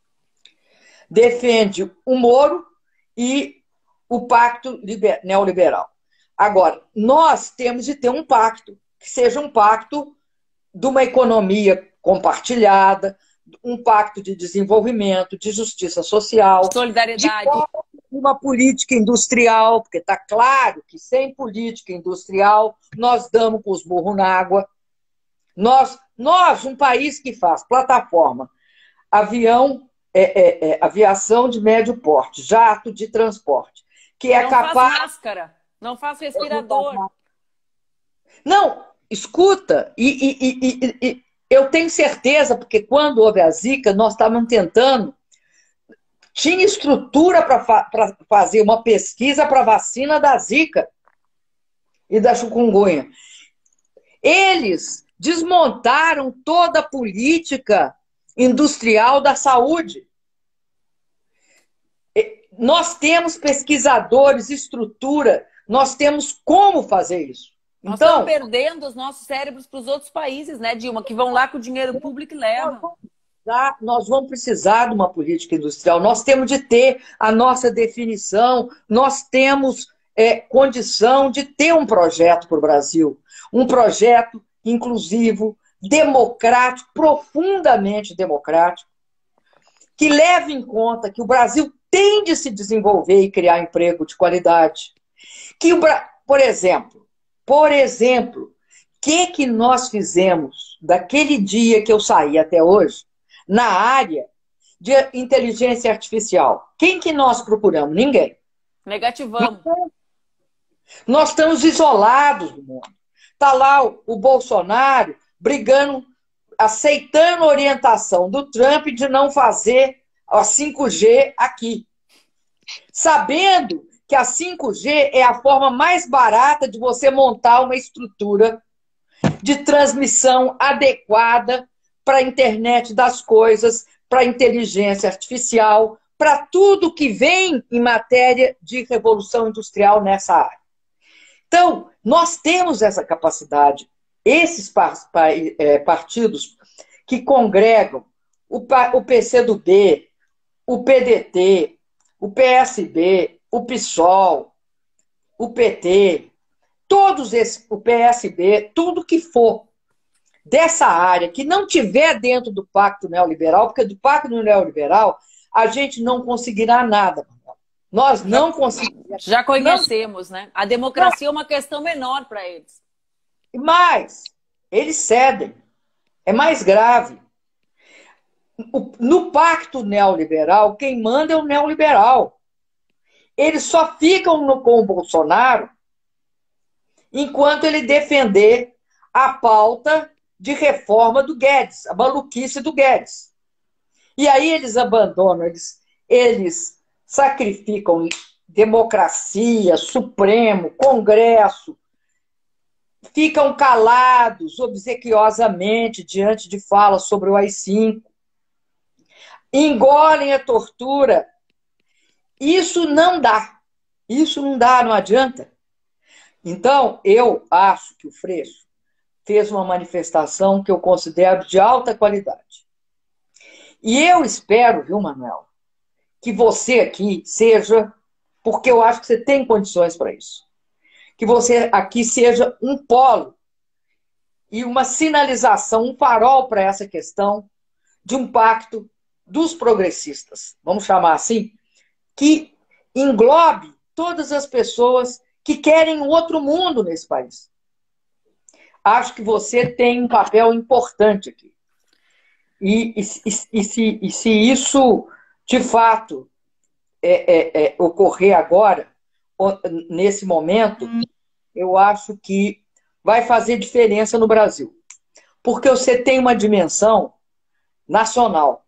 defende o Moro e o pacto liber, neoliberal. Agora, nós temos de ter um pacto, que seja um pacto de uma economia compartilhada, um pacto de desenvolvimento, de justiça social, solidariedade, de uma política industrial, porque está claro que sem política industrial nós damos com os burros na água. Nós, nós, um país que faz plataforma, avião, é, é, é, aviação de médio porte, jato de transporte, que é não capaz... Não faz máscara, não faz respirador. Não, escuta, e, e, e, e eu tenho certeza, porque quando houve a Zika, nós estávamos tentando, tinha estrutura para fa fazer uma pesquisa para a vacina da Zika e da chikungunya. Eles desmontaram toda a política industrial da saúde. Nós temos pesquisadores, estrutura, nós temos como fazer isso. Nós então, estamos perdendo os nossos cérebros para os outros países, né, Dilma? Que vão lá com o dinheiro público e levam. Nós vamos precisar de uma política industrial. Nós temos de ter a nossa definição. Nós temos é, condição de ter um projeto para o Brasil. Um projeto inclusivo, democrático, profundamente democrático, que leve em conta que o Brasil tem de se desenvolver e criar emprego de qualidade. Que, o, por exemplo, Por exemplo, o que, que nós fizemos daquele dia que eu saí até hoje na área de inteligência artificial? Quem que nós procuramos? Ninguém. Negativamos. Nós estamos isolados do mundo. Está lá o, o Bolsonaro brigando, aceitando a orientação do Trump de não fazer a cinco G aqui. Sabendo que a cinco G é a forma mais barata de você montar uma estrutura de transmissão adequada para a internet das coisas, para a inteligência artificial, para tudo que vem em matéria de revolução industrial nessa área. Então, nós temos essa capacidade. Esses partidos que congregam o P C do B, o P D T, o P S B, o PSOL, o P T, todos esses, o P S B, tudo que for dessa área que não tiver dentro do pacto neoliberal, porque do pacto neoliberal a gente não conseguirá nada. Nós não conseguiremos. Já conhecemos, não, né? A democracia não, é uma questão menor para eles. Mas eles cedem. É mais grave. No pacto neoliberal, quem manda é o neoliberal. Eles só ficam no, com o Bolsonaro enquanto ele defender a pauta de reforma do Guedes, a maluquice do Guedes. E aí eles abandonam, eles, eles sacrificam democracia, Supremo, Congresso, ficam calados obsequiosamente diante de falas sobre o A I cinco, engolem a tortura. Isso não dá. Isso não dá, não adianta. Então, eu acho que o Freixo fez uma manifestação que eu considero de alta qualidade. E eu espero, viu, Manuel, que você aqui seja, porque eu acho que você tem condições para isso, que você aqui seja um polo e uma sinalização, um farol para essa questão de um pacto dos progressistas, vamos chamar assim, que englobe todas as pessoas que querem um outro mundo nesse país. Acho que você tem um papel importante aqui. E, e, e, se, e se isso, de fato, é, é, é, ocorrer agora, nesse momento, eu acho que vai fazer diferença no Brasil. Porque você tem uma dimensão nacional.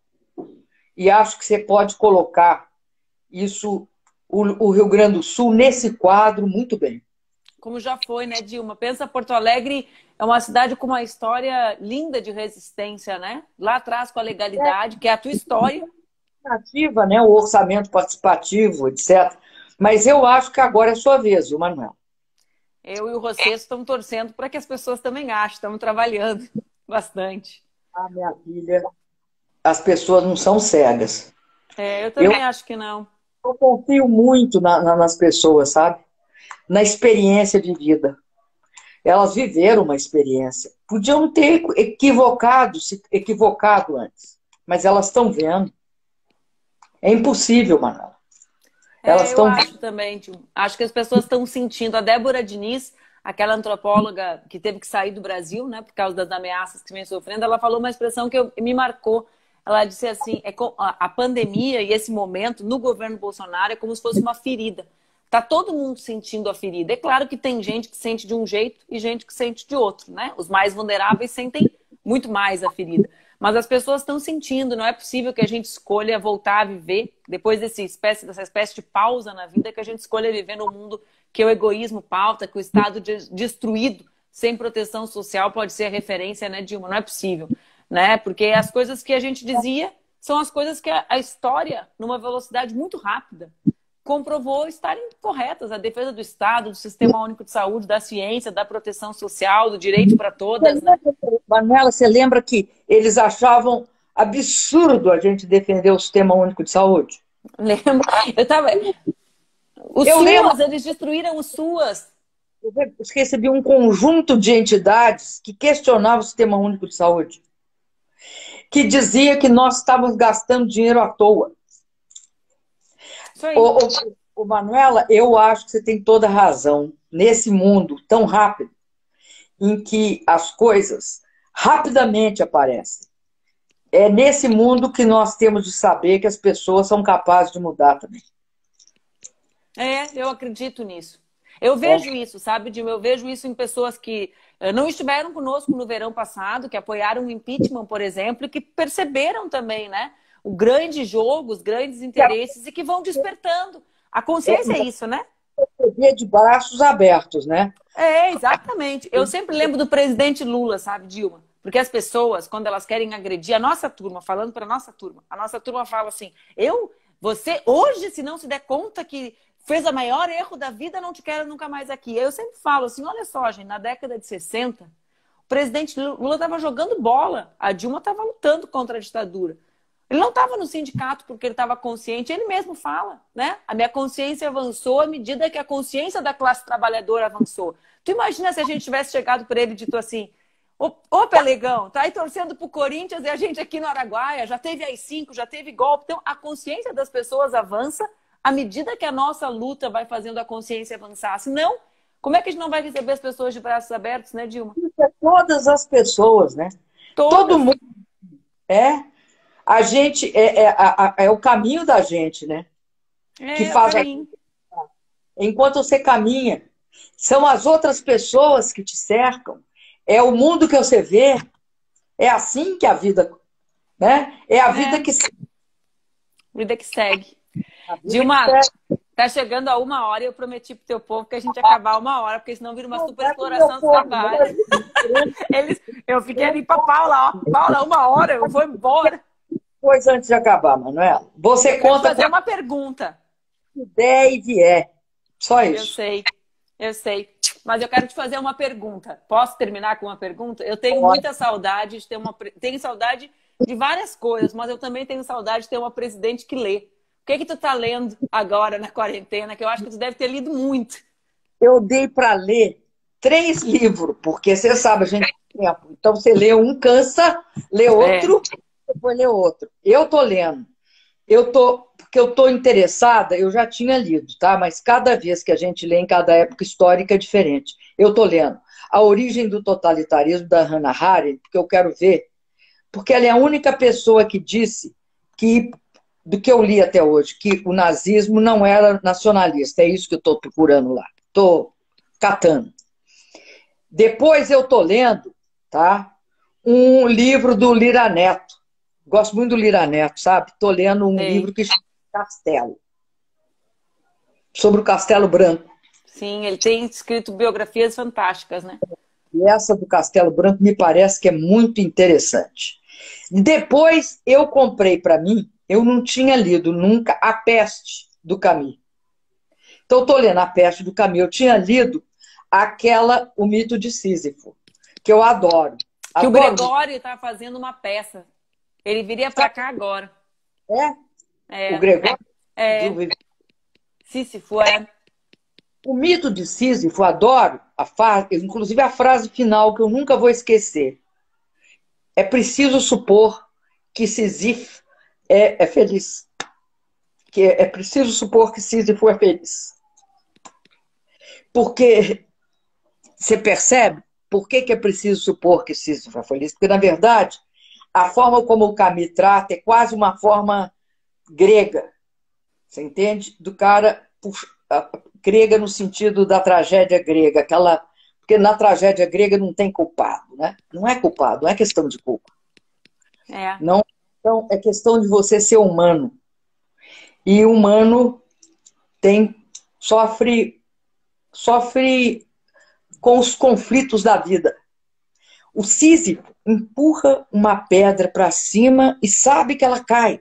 E acho que você pode colocar isso, o, o Rio Grande do Sul, nesse quadro muito bem. Como já foi, né, Dilma? Pensa, Porto Alegre é uma cidade com uma história linda de resistência, né? Lá atrás com a legalidade, é. que é a tua história. Ativa, né? O orçamento participativo, etcétera. Mas eu acho que agora é a sua vez, viu, Manuel? Eu e o Rosseto estamos torcendo para que as pessoas também achem, estamos trabalhando bastante. Ah, minha filha, as pessoas não são cegas. É, eu também eu, acho que não. Eu confio muito na, na, nas pessoas, sabe? Na experiência de vida. Elas viveram uma experiência. Podiam ter equivocado, se equivocado antes, mas elas estão vendo. É impossível, Manuela. Elas é, eu tão... acho também, tio. Acho que as pessoas estão sentindo. A Débora Diniz, aquela antropóloga que teve que sair do Brasil, né, por causa das ameaças que vem sofrendo, ela falou uma expressão que eu, me marcou. Ela disse assim, é, a pandemia e esse momento no governo Bolsonaro é como se fosse uma ferida. Tá todo mundo sentindo a ferida. É claro que tem gente que sente de um jeito e gente que sente de outro, né? Os mais vulneráveis sentem muito mais a ferida. Mas as pessoas estão sentindo. Não é possível que a gente escolha voltar a viver, depois desse espécie, dessa espécie de pausa na vida, que a gente escolha viver num mundo que o egoísmo pauta, que o Estado destruído, sem proteção social, pode ser a referência, né, Dilma? Não é possível, né? Porque as coisas que a gente dizia são as coisas que a história, numa velocidade muito rápida, comprovou estarem corretas. A defesa do Estado, do Sistema Único de Saúde, da ciência, da proteção social, do direito para todas. Né? Manuela, você lembra que eles achavam absurdo a gente defender o Sistema Único de Saúde? Lembro. Eu tava... Os Eu SUAS, lembro... eles destruíram os SUAS. Eu recebi um conjunto de entidades que questionavam o Sistema Único de Saúde, que dizia que nós estávamos gastando dinheiro à toa. Ô, ô, ô, Manuela, eu acho que você tem toda a razão. Nesse mundo tão rápido, em que as coisas rapidamente aparecem, é nesse mundo que nós temos de saber que as pessoas são capazes de mudar também. É, eu acredito nisso. Eu vejo é. isso, sabe, Dilma? Eu vejo isso em pessoas que não estiveram conosco no verão passado, que apoiaram o impeachment, por exemplo, e que perceberam também, né? O grande jogo, os grandes interesses e que vão despertando. A consciência é isso, né? De braços abertos, né? É, exatamente. Eu sempre lembro do presidente Lula, sabe, Dilma? Porque as pessoas, quando elas querem agredir a nossa turma, falando para a nossa turma, a nossa turma fala assim, eu, você, hoje, se não se der conta que fez o maior erro da vida, não te quero nunca mais aqui. Eu sempre falo assim, olha só, gente, na década de sessenta, o presidente Lula estava jogando bola, a Dilma estava lutando contra a ditadura. Ele não estava no sindicato porque ele estava consciente, ele mesmo fala, né? A minha consciência avançou à medida que a consciência da classe trabalhadora avançou. Tu imagina se a gente tivesse chegado para ele e dito assim, ô, ô Pelegão, tá aí torcendo pro Corinthians e a gente aqui no Araguaia, já teve A I cinco, já teve golpe. Então, a consciência das pessoas avança à medida que a nossa luta vai fazendo a consciência avançar. Senão, Como é que a gente não vai receber as pessoas de braços abertos, né, Dilma? Todas as pessoas, né? Todas. Todo mundo. É. A gente, é, é, é, é o caminho da gente, né? É, que faz pra a... mim. Enquanto você caminha, são as outras pessoas que te cercam, é o mundo que você vê, é assim que a vida, né? É a vida É. que Vida que segue. a vida Dilma, que segue. tá chegando a uma hora e eu prometi pro teu povo que a gente ia acabar uma hora, porque senão vira uma Não, super vai pro meu exploração do povo, trabalho. né? Eles, eu fiquei ali pra Paula, ó. Paula, uma hora, eu vou embora. Pois antes de acabar, Manuela, você Eu quero te conta fazer com uma pergunta. der e vier. Só Eu isso. sei, eu sei. Mas eu quero te fazer uma pergunta. Posso terminar com uma pergunta? Eu tenho Pode. muita saudade de ter uma. Tenho saudade de várias coisas, mas eu também tenho saudade de ter uma presidente que lê. O que que tu tá lendo agora na quarentena? Que eu acho que tu deve ter lido muito. Eu dei para ler três livros, porque você sabe, a gente tem tempo. Então você lê um, cansa, lê outro, é. depois lê outro. Eu tô lendo. Eu tô, porque eu tô interessada, eu já tinha lido, tá? Mas cada vez que a gente lê em cada época histórica é diferente. Eu tô lendo A Origem do Totalitarismo, da Hannah Arendt, porque eu quero ver, porque ela é a única pessoa que disse que, do que eu li até hoje, que o nazismo não era nacionalista. É isso que eu estou procurando lá. Estou catando. Depois eu estou lendo, tá? Um livro do Lira Neto. Gosto muito do Lira Neto, sabe? Estou lendo um Sei. livro que chama Castelo. Sobre o Castelo Branco. Sim, ele tem escrito biografias fantásticas, né? E essa do Castelo Branco me parece que é muito interessante. Depois eu comprei para mim, eu não tinha lido nunca A Peste, do Camus. Então eu estou lendo A Peste, do Camus. Eu tinha lido aquela, O Mito de Sísifo, que eu adoro. Que adoro. o Gregório está fazendo uma peça. Ele viria para cá agora. É? É. O Gregório? É. Do... Sísifo, é. O Mito de Sísifo, adoro. A fa... Inclusive a frase final, que eu nunca vou esquecer. É preciso supor que Sísifo é, é feliz. Que é, é preciso supor que Sísifo é feliz. Porque você percebe por que, que é preciso supor que Sísifo é feliz? Porque, na verdade, a forma como o Camus trata é quase uma forma grega. Você entende? Do cara grega no sentido da tragédia grega, aquela. Porque na tragédia grega não tem culpado, né? Não é culpado, não é questão de culpa. É. Não, então é questão de você ser humano. E o humano tem, sofre, sofre com os conflitos da vida. O Sísifo empurra uma pedra para cima e sabe que ela cai.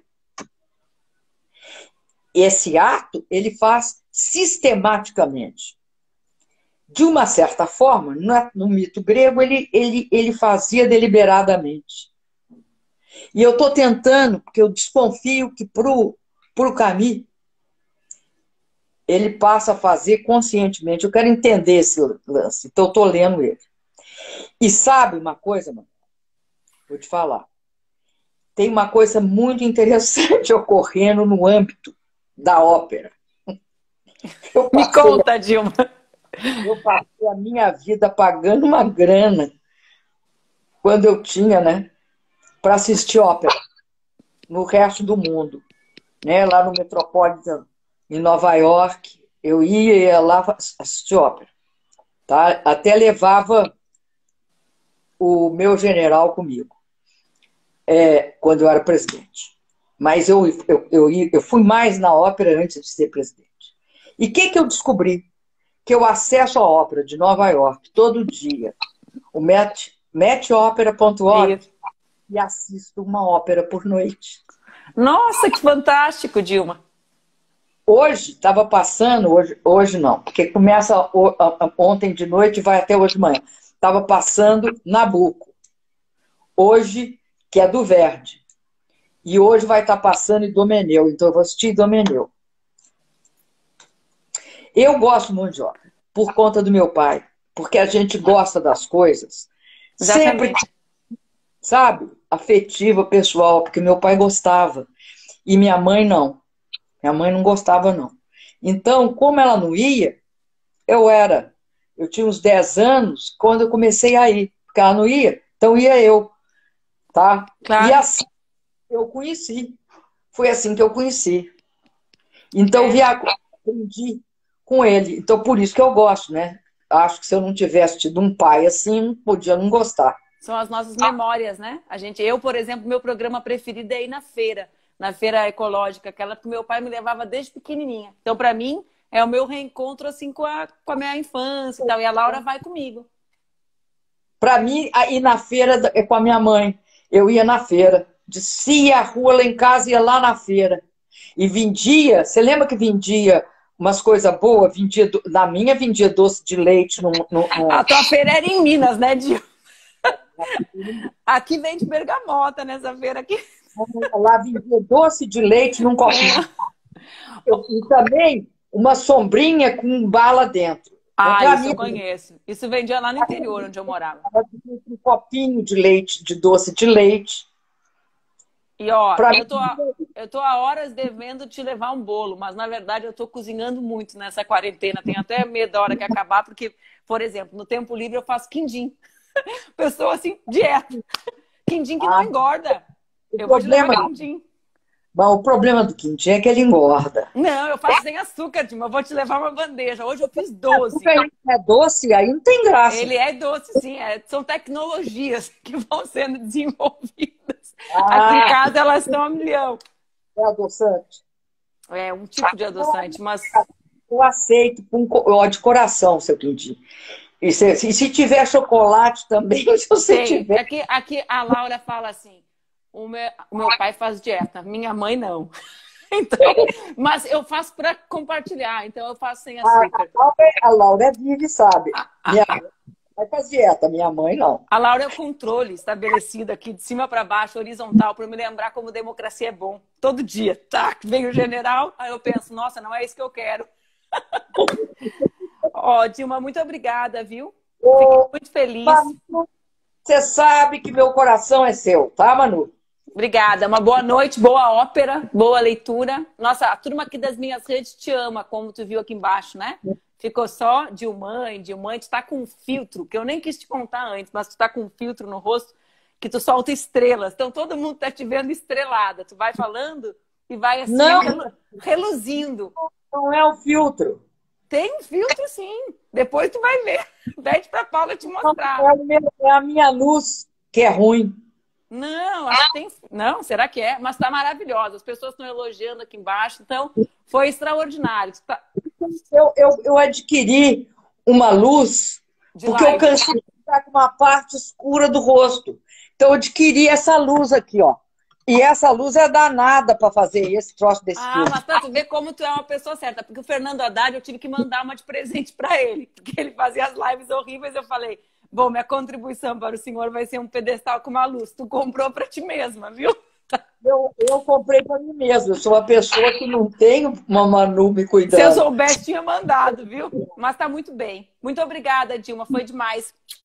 Esse ato ele faz sistematicamente. De uma certa forma, no mito grego, ele, ele, ele fazia deliberadamente. E eu estou tentando, porque eu desconfio que para o Camus, ele passa a fazer conscientemente. Eu quero entender esse lance, então eu estou lendo ele. E sabe uma coisa, mano? Vou te falar. Tem uma coisa muito interessante ocorrendo no âmbito da ópera. Eu Me passei, conta, Dilma. Eu passei a minha vida pagando uma grana quando eu tinha, né, para assistir ópera no resto do mundo, né, lá no Metropolitan, em Nova York, eu ia, ia lá assistir ópera, tá? Até levava o meu general comigo, é, quando eu era presidente. Mas eu, eu, eu, eu fui mais na ópera antes de ser presidente. E o que, que eu descobri? Que eu acesso a ópera de Nova York todo dia, o met, met opera ponto org, e assisto uma ópera por noite. Nossa, que fantástico, Dilma. Hoje, estava passando, hoje, hoje não, porque começa ontem de noite e vai até hoje de manhã. Estava passando Nabucco. Hoje, que é do Verdi. E hoje vai estar passando Idomeneu, então eu vou assistir Idomeneu. Eu gosto muito de ópera, por conta do meu pai, porque a gente gosta das coisas. Exatamente. Sempre, sabe, afetiva, pessoal, porque meu pai gostava. E minha mãe não. Minha mãe não gostava, não. Então, como ela não ia, eu era. eu tinha uns dez anos, quando eu comecei a ir, porque ela não ia, então ia eu, tá? Claro. E assim eu conheci, foi assim que eu conheci. Então, É. vi a... aprendi com ele, então por isso que eu gosto, né? Acho que se eu não tivesse tido um pai assim, podia não gostar. São as nossas memórias, né? A gente, eu, por exemplo, meu programa preferido é ir na feira, na feira ecológica, aquela que meu pai me levava desde pequenininha. Então, para mim, é o meu reencontro assim com a, com a minha infância e tal. E a Laura vai comigo. Para mim, ir na feira é com a minha mãe. Eu ia na feira, descia a rua lá em casa e ia lá na feira. E vendia, você lembra que vendia umas coisas boas? Vendia, na minha vendia doce de leite. No, no, no... A tua feira era em Minas, né, Dio? Aqui vende bergamota nessa feira aqui. Lá vendia doce de leite num copinho. Eu, e também uma sombrinha com bala dentro. Ah, isso eu conheço. Isso vendia lá no interior, onde eu morava. Um copinho de leite, de doce de leite. E ó, pra... eu tô, a, eu tô há horas devendo te levar um bolo, mas na verdade eu tô cozinhando muito nessa quarentena. Tenho até medo da hora que acabar, porque, por exemplo, no tempo livre eu faço quindim. Pessoa assim, dieta. Quindim que ah, não engorda. Eu vou te levar quindim. Bom, o problema do quindim é que ele engorda. Não, eu faço sem açúcar, Dima. Eu vou te levar uma bandeja. Hoje eu fiz doce. É doce, aí não tem graça. Ele é doce, sim. É, são tecnologias que vão sendo desenvolvidas. Ah, aqui em casa elas estão a milhão. É adoçante? É, um tipo de adoçante, mas... Eu aceito com ó, de coração, seu quindim. E se, se, se tiver chocolate também, se você Sei. tiver... Aqui, aqui a Laura fala assim, o meu, o meu pai faz dieta, minha mãe não. Então, mas eu faço para compartilhar, então eu faço sem açúcar. A, a, Laura, a Laura é vive, sabe? Minha mãe faz dieta, minha mãe não. A Laura é o controle estabelecido aqui de cima para baixo, horizontal, para me lembrar como democracia é bom. Todo dia, tá? Vem o general, aí eu penso, nossa, não é isso que eu quero. Ó, oh, Dilma, muito obrigada, viu? Ô, fiquei muito feliz. Manu, você sabe que meu coração é seu, tá, Manu? Obrigada. Uma boa noite, boa ópera, boa leitura. Nossa, a turma aqui das minhas redes te ama, como tu viu aqui embaixo, né? Ficou só Dilmãe, Dilmãe, tu tá com um filtro, que eu nem quis te contar antes, mas tu tá com um filtro no rosto que tu solta estrelas. Então todo mundo tá te vendo estrelada. Tu vai falando e vai assim, não, reluzindo. Não é o filtro. Tem filtro, sim. Depois tu vai ver. Pede pra Paula te mostrar. É a minha luz que é ruim. Não, acho que tem... Não, será que é? Mas tá maravilhosa. As pessoas estão elogiando aqui embaixo. Então, foi extraordinário. Tá... Eu, eu, eu adquiri uma luz de porque live. Eu cansei de estar com uma parte escura do rosto. Então, eu adquiri essa luz aqui, ó. E essa luz é danada para fazer esse troço desse ah, filme. Ah, mas pra tu ver como tu é uma pessoa certa. Porque o Fernando Haddad, eu tive que mandar uma de presente para ele. Porque ele fazia as lives horríveis. Eu falei, bom, minha contribuição para o senhor vai ser um pedestal com uma luz. Tu comprou para ti mesma, viu? Eu, eu comprei para mim mesma. Eu sou uma pessoa que não tem uma Manu me cuidando. Se eu soubesse, tinha mandado, viu? Mas tá muito bem. Muito obrigada, Dilma. Foi demais.